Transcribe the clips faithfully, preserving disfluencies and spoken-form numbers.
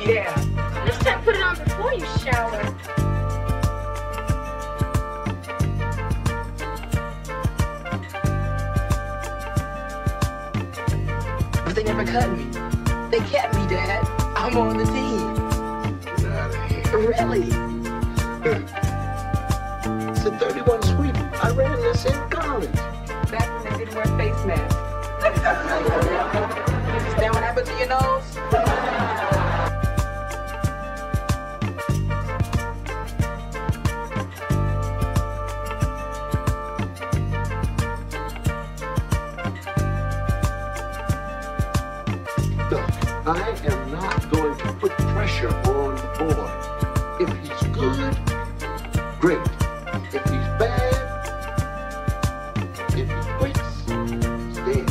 Yeah. Next time, put it on before you shower. But they never cut me. They kept me, Dad. I'm on the team. Get out of here. Really? It's a thirty-one sweep. I ran this in college. Back when they didn't wear face masks. You understand what happened to your nose? Look, I am not going to put pressure on the boy. If he's good, great. If he's bad, if he quits, he's dead.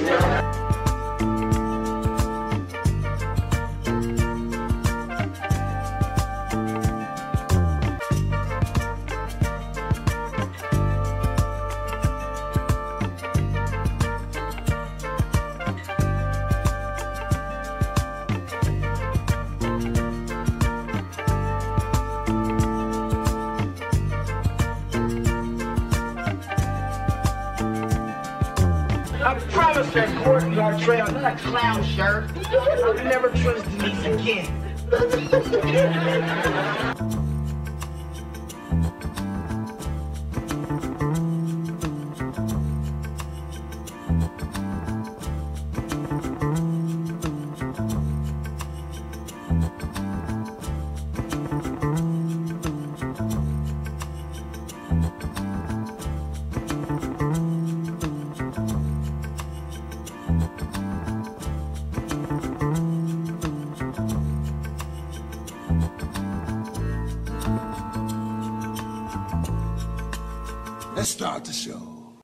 I promise that Court Gartrell, I'm not a clown, Sheriff. I'll never trust Denise again. Let's start the show.